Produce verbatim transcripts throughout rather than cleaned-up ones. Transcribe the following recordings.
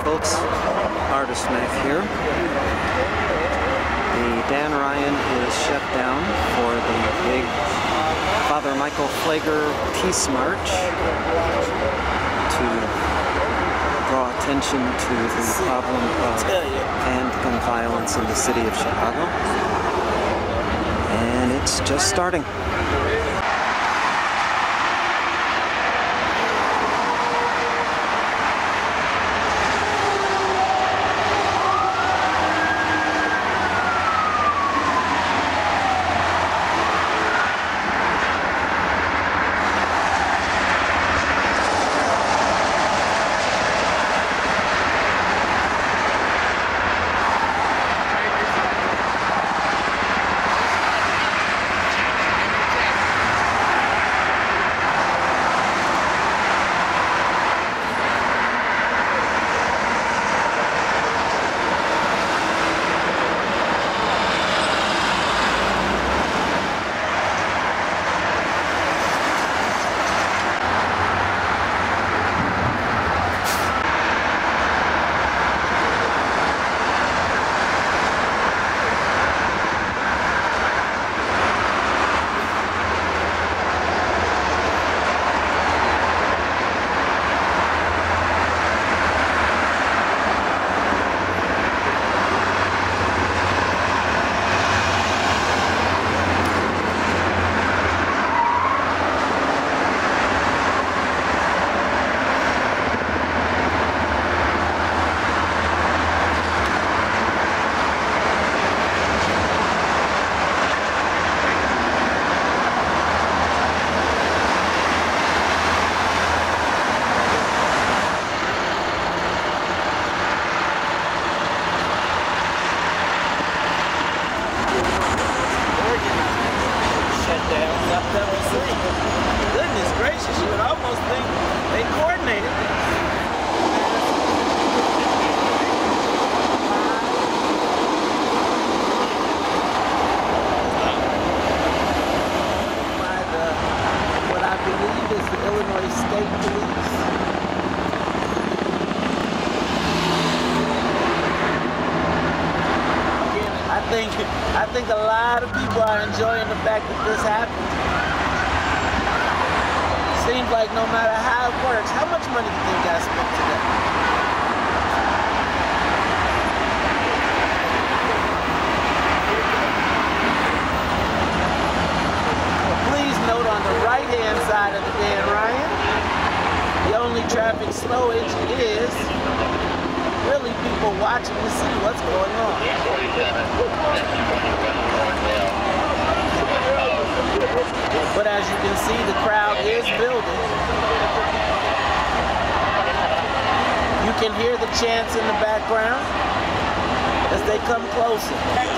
folks, Artist Mac here. The Dan Ryan is shut down for the big Father Michael Pfleger Peace March to draw attention to the problem of handgun violence in the city of Chicago. And it's just starting. Goodness gracious, you would almost think they coordinated. By the, what I believe is the Illinois State Police. Again, I think, I think a lot of people are enjoying the fact that this happened. Seems like no matter how it works, how much money do you think got spent today? Well, please note on the right-hand side of the Dan Ryan, the only traffic slowage is really people watching to see what's going on. But as you can see, the crowd is building. You can hear the chants in the background as they come closer.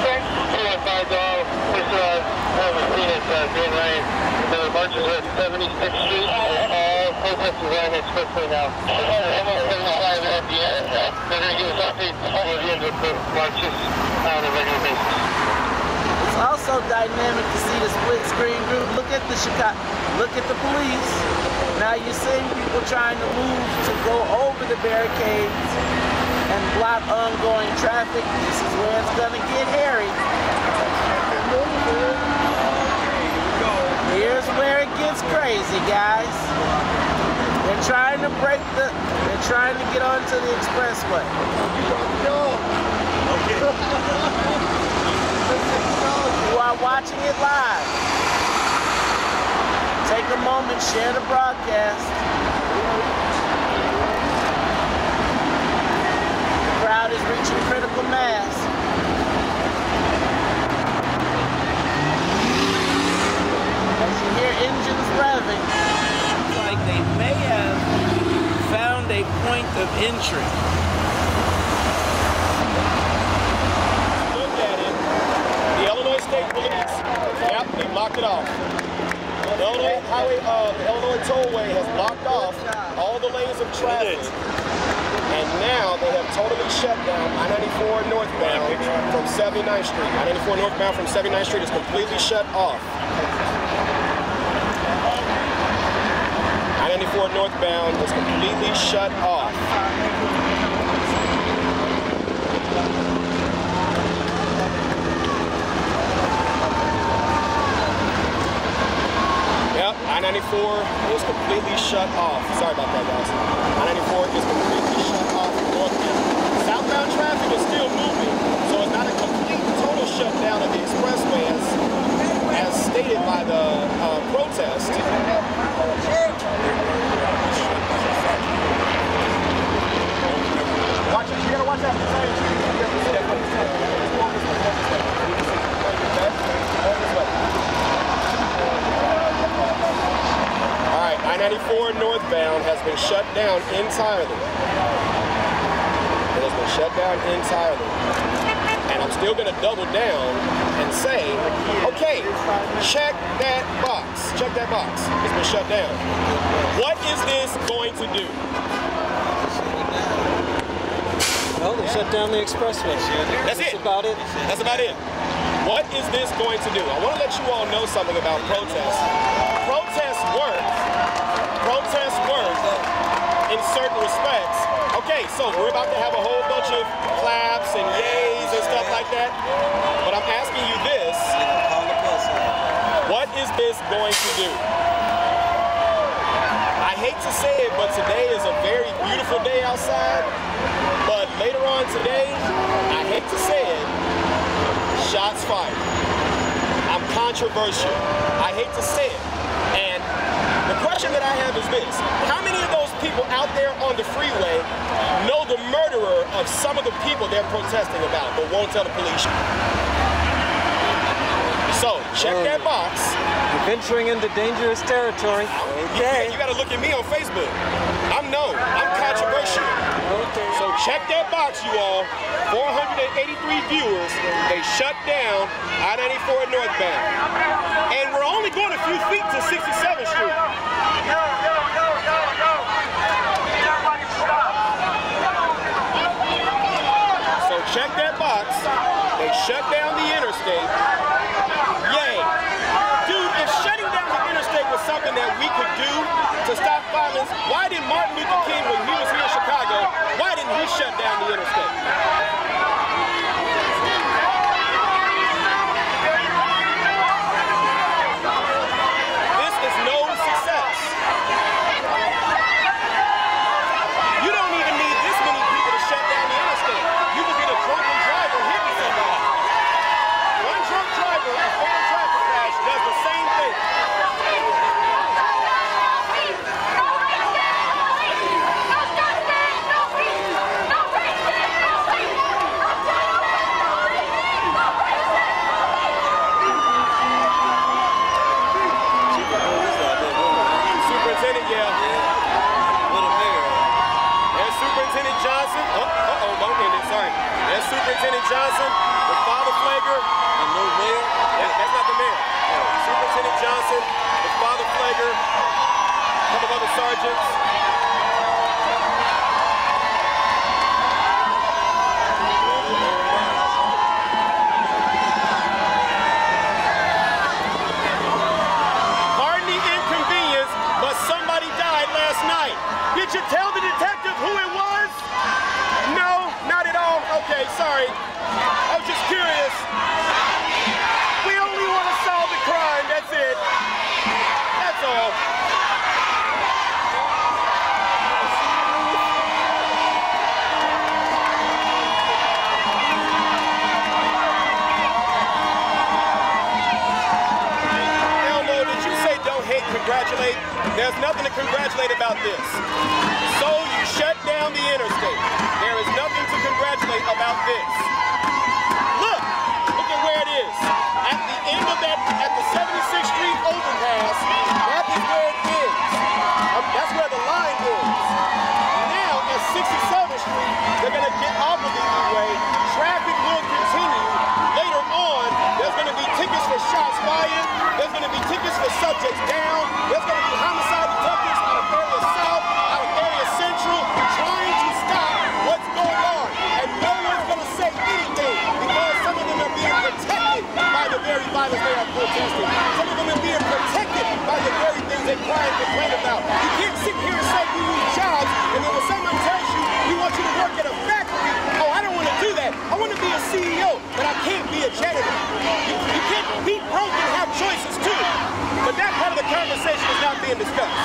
The marches at seventy-sixth Street. All protesters are on Expressway now. Almost seventy-five at the end. They're going to give us updates before the end of the marches on a regular basis. It's also dynamic to see the split screen group. Look at the Chicago, look at the police. Now you're seeing people trying to move to go over the barricades and block ongoing traffic. This is where it's gonna get hairy. Here's where it gets crazy, guys. They're trying to break the, they're trying to get onto the expressway. You are watching it live. Take a moment, share the broadcast. The crowd is reaching critical mass. As you hear engines revving, it's like they may have found a point of entry. State Police, yep, they blocked it off. The Illinois Highway, uh, the Illinois Tollway has blocked off all the lanes of traffic, and now they have totally shut down I ninety-four northbound from seventy-ninth Street. I ninety-four northbound from seventy-ninth Street is completely shut off. I ninety-four northbound is completely shut off. ninety-four is completely shut off. Sorry about that, guys. I ninety-four is completely shut off northbound. Southbound traffic is still moving, so it's not a complete total shutdown of the expressway as, as stated by the uh, protest. Watch it, you gotta watch out for trains. Alright, I ninety-four northbound has been shut down entirely. It has been shut down entirely. And I'm still gonna double down and say, okay, check that box. Check that box. It's been shut down. What is this going to do? Well, they shut down the expressway. That's it. That's about it. That's about it. What is this going to do? I want to let you all know something about protests. Protests work. Protests work in certain respects. Okay, so we're about to have a whole bunch of claps and yays and stuff like that. But I'm asking you this. What is this going to do? I hate to say it, but today is a very beautiful day outside. But later on today, I hate to say it, shots fired. I'm controversial. I hate to say it. And the question that I have is this. How many of those people out there on the freeway know the murderer of some of the people they're protesting about, but won't tell the police? So, check that box. You're venturing into dangerous territory. Okay. You, you gotta look at me on Facebook. I'm known. I'm controversial. Okay. So check that box, you all. four hundred eighty-three viewers. They shut down I ninety-four northbound. And we're only going a few feet to sixty-seventh Street. Yo, yo, yo, yo, yo. Everybody stop. So check that box. They shut down the interstate. Yay. Dude, if shutting down the interstate was something that we could do to stop violence, why did Martin Luther King, when he was here in Chicago, why didn't he shut down the interstate? This is no success. You don't even need this many people to shut down the interstate. You could get a drunken driver hitting somebody. One drunk driver, a fatal traffic crash, does the same thing. Superintendent, yeah. There's Superintendent Johnson. Oh, uh-oh, don't end it, sorry. There's Superintendent Johnson with Father Pfleger. And no mayor? That, that's not the mayor. Superintendent Johnson with Father Pfleger. A couple of other sergeants. Pardon the inconvenience, but somebody died last night. Did you tell the detective who it was? No, not at all. Okay, sorry. I was just curious. We only want to solve the crime, that's it. That's all. Elmo, did you say don't hate, congratulate? There's nothing to congratulate about this. So you shut down the interstate. There is nothing to congratulate about this. Look, look at where it is. At the end of that, at the seventy-sixth Street overpass, that is where it ends. Um, that's where the line ends. Now at sixty-seventh Street, they're gonna get off of the E-way. Traffic will continue. Later on, there's gonna be tickets for shots fired. There's gonna be tickets for subjects down. There's gonna be homicide detectives out of area south, out of area central, trying to stop what's going on. And no one's gonna say anything because some of them are being protected by the very violence they are protesting. Some of them are being protected by the very things they cry and complain about. You can't sit here and say we need jobs, and then when someone tells you we want you to work at a factory, oh, I don't want to do that. I want to be a C E O, but I can't be a janitor. You, you can't be broke and have choices too. But that part of the conversation is being discussed.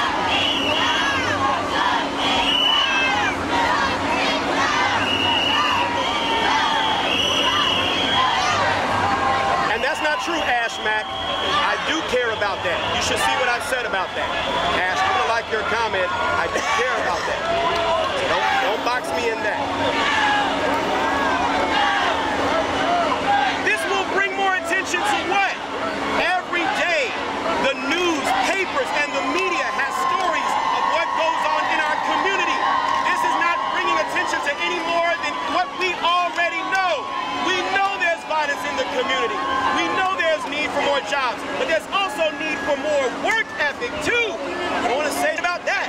And that's not true, Ash Mac. I do care about that. You should see what I've said about that. Ash, I'm gonna like your comment. I do care about that. Don't, don't box me in that. This will bring more attention to what? Every day, the news, papers, and the media has stories of what goes on in our community. This is not bringing attention to any more than what we already know. We know there's violence in the community. We know there's need for more jobs, but there's also need for more work ethic too. I want to say about that.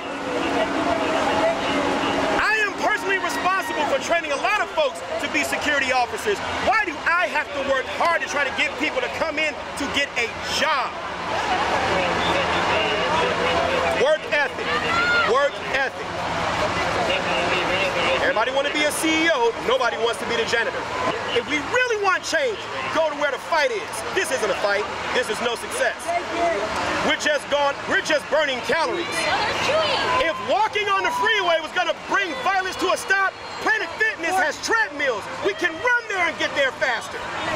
I am personally responsible for training a lot of folks to be security officers. Why do I have to work hard to try to get people to come in to get a job? Work ethic. Work ethic. Everybody want to be a C E O. Nobody wants to be the janitor. If we really want change, go to where the fight is. This isn't a fight. This is no success. We're just gone. We're just burning calories. If walking on the freeway was going to bring violence to a stop, Planet Fitness has treadmills. We can run there and get there faster.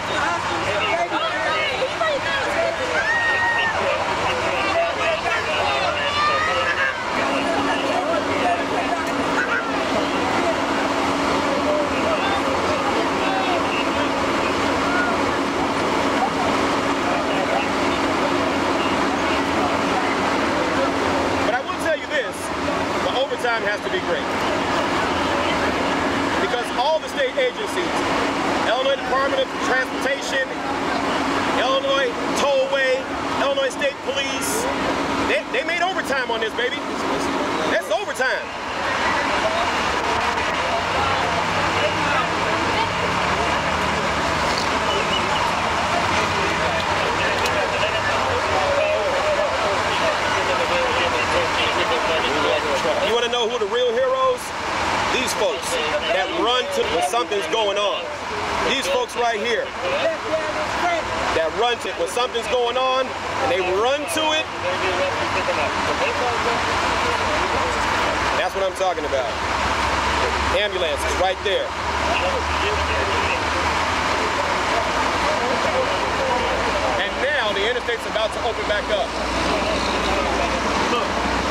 Overtime has to be great. Because all the state agencies, Illinois Department of Transportation, Illinois Tollway, Illinois State Police, they, they made overtime on this, baby. That's overtime. You want to know who the real heroes? These folks that run to when something's going on. These folks right here that run to when something's going on and they run to it. That's what I'm talking about. Ambulances right there. And now the interstate's about to open back up. Look.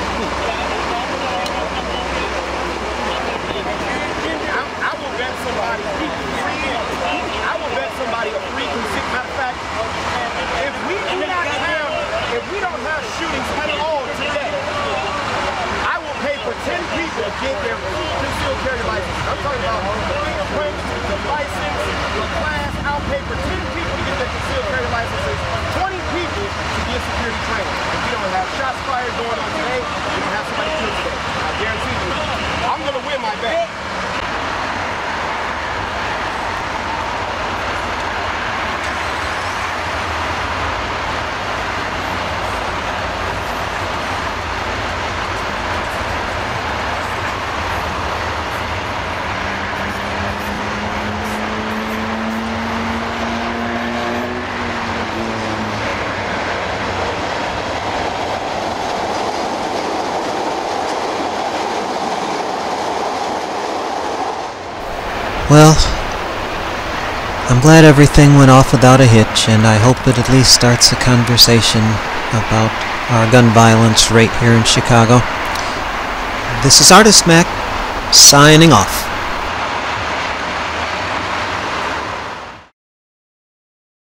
I, I will bet somebody free. I will bet somebody a free consent. Matter of fact, if we do not have, if we don't have shootings at all today, I will pay for ten people to get their concealed carry license. I'm talking about the fingerprint, the license, the class. I'll pay for ten people to get their concealed carry licenses, twenty people to get security training. If you don't have shots fired going on today, you don't have somebody killed today. I guarantee you, I'm going to win my bet. Well, I'm glad everything went off without a hitch, and I hope it at least starts a conversation about our gun violence rate here in Chicago. This is Artist Mac, signing off.